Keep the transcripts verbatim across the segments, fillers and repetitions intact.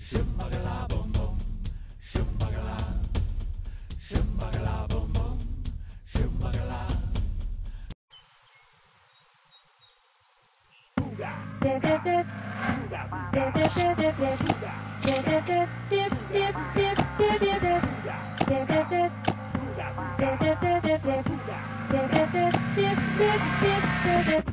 Shumbagala boom boom, shumbagala, shumbagala boom boom, shumbagala. Dip dip dip, dip dip dip dip dip, dip dip dip dip dip dip dip dip dip, dip dip dip, dip dip dip dip dip, dip dip dip dip dip dip dip.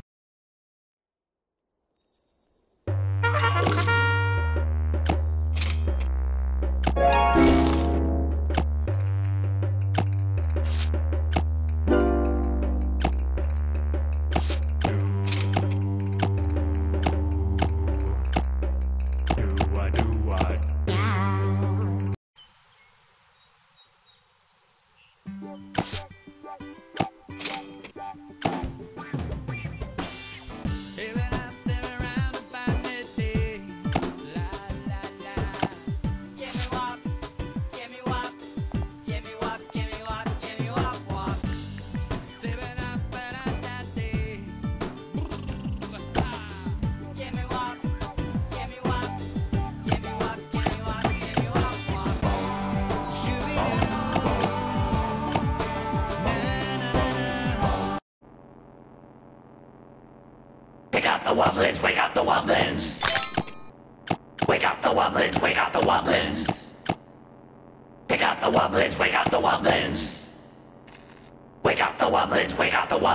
Wake up the wobblins, wake up the wobblins. Wake up the wobblins, wake up the wobblins. Wake up the wobblins, wake up the wobblins. Wake up the wobblins, wake up the wobblins.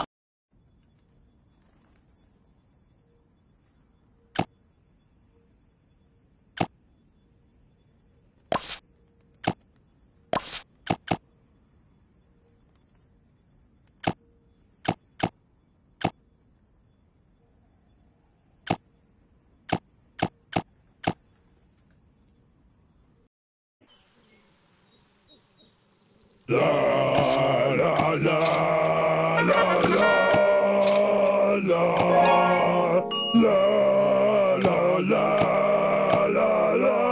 La la la la la la la la la la la